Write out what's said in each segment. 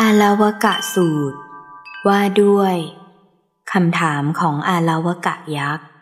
อาลาวกะสูตรว่าด้วยคำถามของอาลาวกะยักษ์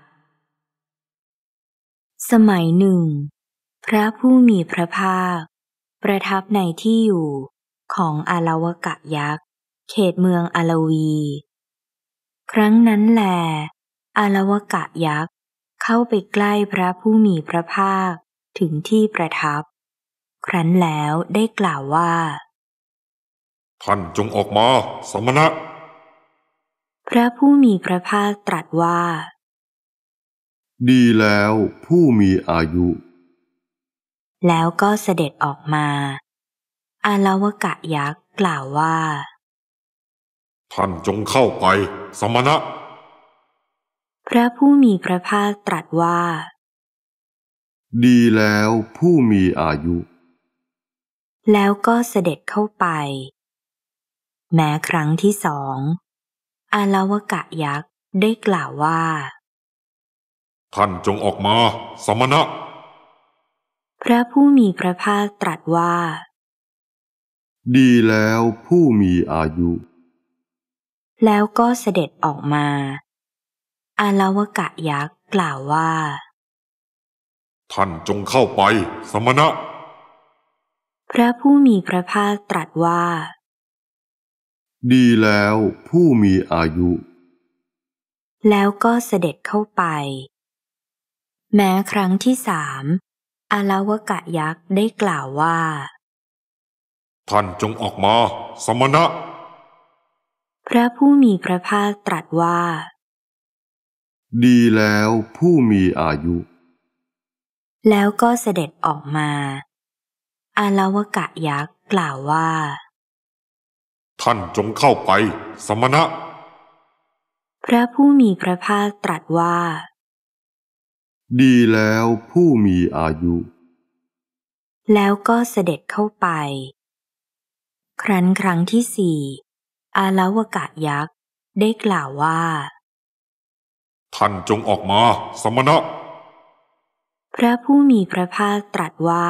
สมัยหนึ่งพระผู้มีพระภาคประทับในที่อยู่ของอาลาวกะยักษ์เขตเมืองอาลวี ครั้งนั้นแลอาลาวกะยักษ์เข้าไปใกล้พระผู้มีพระภาคถึงที่ประทับครั้นแล้วได้กล่าวว่าท่านจงออกมาสมณะพระผู้มีพระภาคตรัสว่าดีแล้วผู้มีอายุแล้วก็เสด็จออกมาอาลาวกะยักษ์กล่าวว่าท่านจงเข้าไปสมณะพระผู้มีพระภาคตรัสว่าดีแล้วผู้มีอายุแล้วก็เสด็จเข้าไปแม้ครั้งที่สองอาลาวกะยักษ์ได้กล่าวว่าท่านจงออกมาสมณะพระผู้มีพระภาคตรัสว่าดีแล้วผู้มีอายุแล้วก็เสด็จออกมาอาลาวกะยักษ์กล่าวว่าท่านจงเข้าไปสมณะพระผู้มีพระภาคตรัสว่าดีแล้วผู้มีอายุแล้วก็เสด็จเข้าไปแม้ครั้งที่สามอาลาวกะยักษ์ได้กล่าวว่าท่านจงออกมาสมณะพระผู้มีพระภาคตรัสว่าดีแล้วผู้มีอายุแล้วก็เสด็จออกมาอาลาวกะยักษ์กล่าวว่าท่านจงเข้าไปสมณะพระผู้มีพระภาคตรัสว่าดีแล้วผู้มีอายุแล้วก็เสด็จเข้าไปครั้งที่สี่อาลาวกะยักษ์ได้กล่าวว่าท่านจงออกมาสมณะพระผู้มีพระภาคตรัสว่า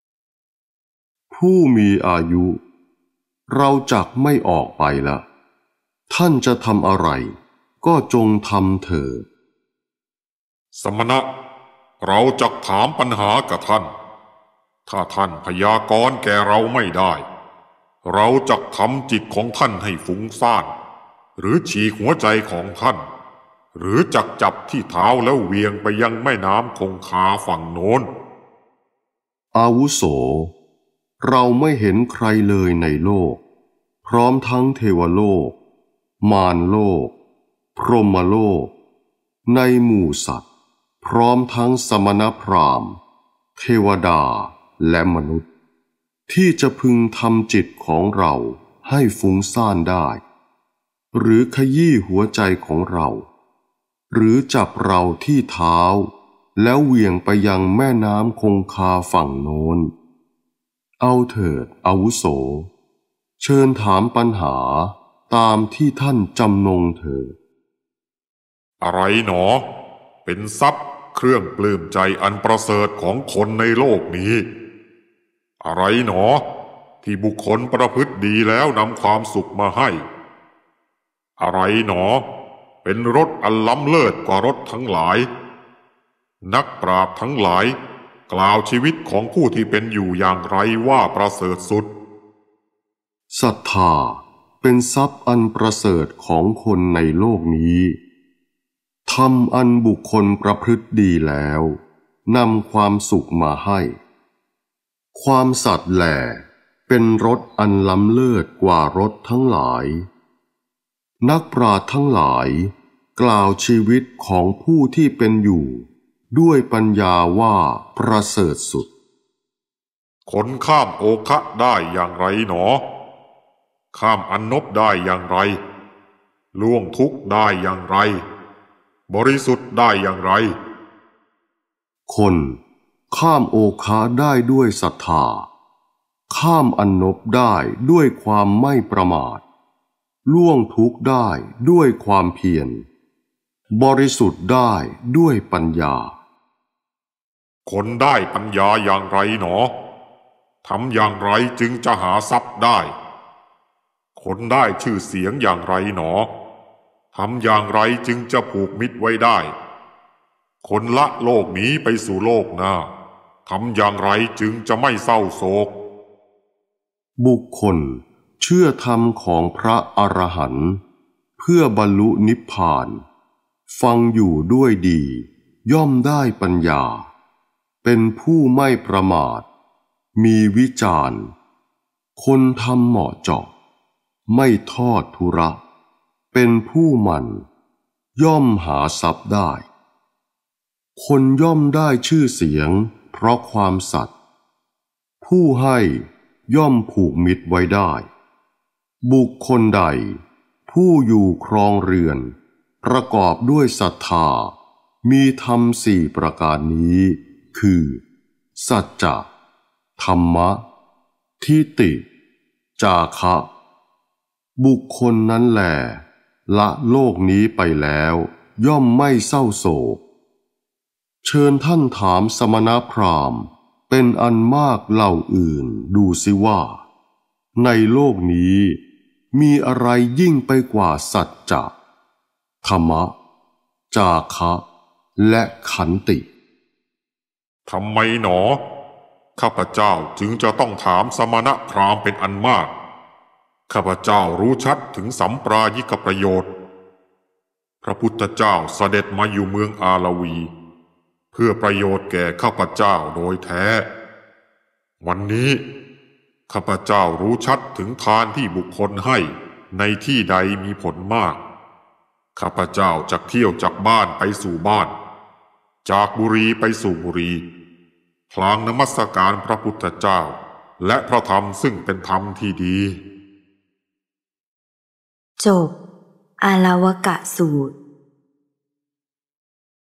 ผู้มีอายุเราจักไม่ออกไปละท่านจะทำอะไรก็จงทำเถิดสมณะเราจักถามปัญหากับท่านถ้าท่านพยากรณ์แก่เราไม่ได้เราจักทำจิตของท่านให้ฟุ้งซ่านหรือฉีกหัวใจของท่านหรือจักจับที่เท้าแล้วเหวี่ยงไปยังแม่น้ำคงคาฝั่งโน้นอาวุโสเราไม่เห็นใครเลยในโลกพร้อมทั้งเทวโลกมารโลกพรหมโลกในหมู่สัตว์พร้อมทั้งสมณพราหมณ์เทวดาและมนุษย์ที่จะพึงทำจิตของเราให้ฟุ้งซ่านได้หรือขยี้หัวใจของเราหรือจับเราที่เท้าแล้วเหวี่ยงไปยังแม่น้ำคงคาฝั่งโน้นเอาเถิดอาวุโสเชิญถามปัญหาตามที่ท่านจำนงเถิดอะไรหนอเป็นทรัพย์เครื่องปลื้มใจอันประเสริฐของคนในโลกนี้อะไรหนอที่บุคคลประพฤติดีแล้วนำความสุขมาให้อะไรหนอเป็นรสอันล้ำเลิศกว่ารสทั้งหลายนักปราชญ์ทั้งหลายกล่าวชีวิตของผู้ที่เป็นอยู่อย่างไรว่าประเสริฐสุดศรัทธาเป็นทรัพย์อันประเสริฐของคนในโลกนี้ธรรมอันบุคคลประพฤติดีแล้วนำความสุขมาให้ความสัตย์แหล่เป็นรสอันล้ำเลิศกว่ารสทั้งหลายนักปราชญ์ทั้งหลายกล่าวชีวิตของผู้ที่เป็นอยู่ด้วยปัญญาว่าประเสริฐสุดคนข้ามโอคะได้อย่างไรหนอข้ามอนนบได้อย่างไรล่วงทุกข์ได้อย่างไรบริสุทธิ์ได้อย่างไรคนข้ามโอคะได้ด้วยศรัทธาข้ามอนนบได้ด้วยความไม่ประมาทล่วงทุกข์ได้ด้วยความเพียรบริสุทธิ์ได้ด้วยปัญญาคนได้ปัญญาอย่างไรหนอทำอย่างไรจึงจะหาทรัพย์ได้คคนได้ชื่อเสียงอย่างไรหนอทำอย่างไรจึงจะผูกมิตรไว้ได้คนละโลกนี้ไปสู่โลกหน้าทำอย่างไรจึงจะไม่เศร้าโศกบุคคลเชื่อธรรมของพระอรหันต์เพื่อบรรลุนิพพานฟังอยู่ด้วยดีย่อมได้ปัญญาเป็นผู้ไม่ประมาทมีวิจารณ์คนทำเหมาะเจาะไม่ทอดทุระเป็นผู้มันย่อมหาทรัพย์ได้คนย่อมได้ชื่อเสียงเพราะความสัตย์ผู้ให้ย่อมผูกมิตรไว้ได้บุคคลใดผู้อยู่ครองเรือนประกอบด้วยศรัทธามีธรรมสี่ประการนี้คือสัจจะธรรมะทิฏฐิจาคะบุคคลนั้นแหละละโลกนี้ไปแล้วย่อมไม่เศร้าโศกเชิญท่านถามสมณพราหมณ์เป็นอันมากเหล่าอื่นดูสิว่าในโลกนี้มีอะไรยิ่งไปกว่าสัจจะธรรมะจาคะและขันติทำไมหนอข้าพเจ้าจึงจะต้องถามสมณพราหมณ์เป็นอันมากข้าพเจ้ารู้ชัดถึงสัมปรายิกประโยชน์พระพุทธเจ้าเสด็จมาอยู่เมืองอาลาวีเพื่อประโยชน์แก่ข้าพเจ้าโดยแท้วันนี้ข้าพเจ้ารู้ชัดถึงทานที่บุคคลให้ในที่ใดมีผลมากข้าพเจ้าจะเที่ยวจากบ้านไปสู่บ้านจากบุรีไปสู่บุรีพลางนมัสการพระพุทธเจ้าและพระธรรมซึ่งเป็นธรรมที่ดีจบอาลาวกะสูตร